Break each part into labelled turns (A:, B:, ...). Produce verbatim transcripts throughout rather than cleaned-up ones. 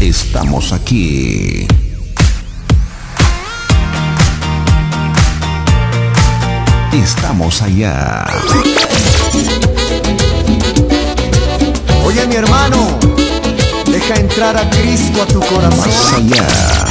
A: estamos aquí. Estamos allá.
B: Oye, mi hermano, deja entrar a Cristo a tu corazón.
A: Más allá.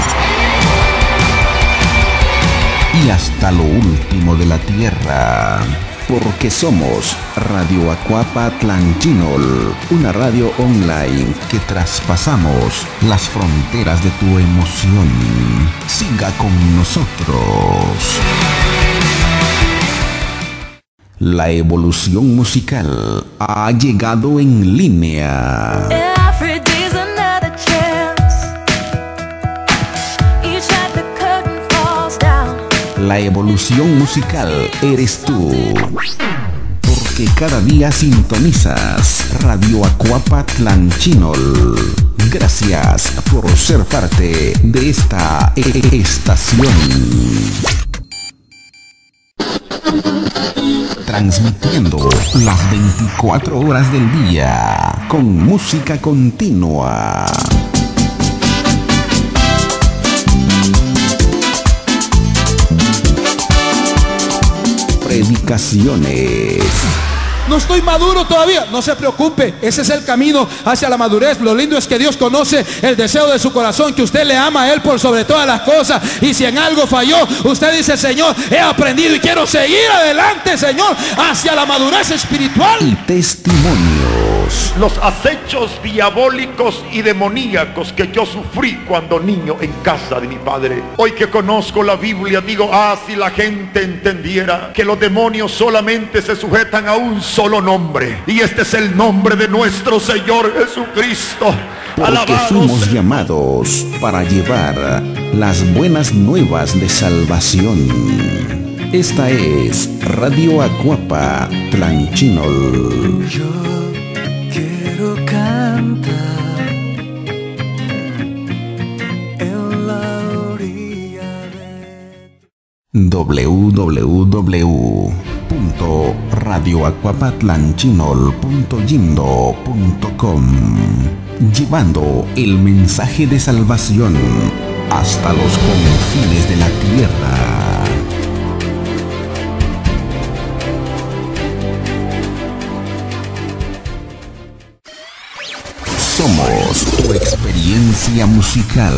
A: Y hasta lo último de la tierra. Porque somos Radio Acuapa Tlanchinol, una radio online que traspasamos las fronteras de tu emoción. Siga con nosotros. La evolución musical ha llegado en línea. La evolución musical eres tú. Porque cada día sintonizas Radio Acuapa Tlanchinol. Gracias por ser parte de esta estación. Transmitiendo las veinticuatro horas del día con música continua. Predicaciones.
C: No estoy maduro todavía, no se preocupe, ese es el camino hacia la madurez. Lo lindo es que Dios conoce el deseo de su corazón, que usted le ama a Él por sobre todas las cosas. Y si en algo falló, usted dice: Señor, he aprendido y quiero seguir adelante, Señor, hacia la madurez espiritual.
A: Y testimonios.
D: Los acechos diabólicos y demoníacos que yo sufrí cuando niño en casa de mi padre. Hoy que conozco la Biblia, digo: ah, si la gente entendiera que los demonios solamente se sujetan a un solo nombre, y este es el nombre de nuestro Señor Jesucristo.
A: Porque
D: Alabados.
A: fuimos llamados para llevar las buenas nuevas de salvación. Esta es Radio Acuapa Tlanchinol.
E: Yo quiero cantar en la orilla de...
A: w w w punto radio acuapa tlanchinol punto yindo punto com, llevando el mensaje de salvación hasta los confines de la tierra. Somos tu experiencia musical.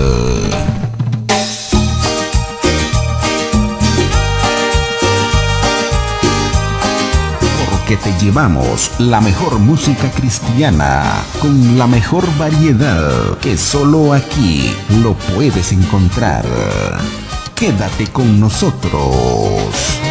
A: Que te llevamos la mejor música cristiana con la mejor variedad que solo aquí lo puedes encontrar. Quédate con nosotros.